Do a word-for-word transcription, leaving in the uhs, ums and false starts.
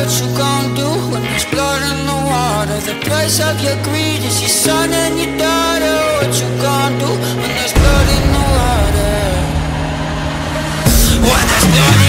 what you gon' do when there's blood in the water? The price of your greed is your son and your daughter. What you gon' do when there's blood in the water? When there's blood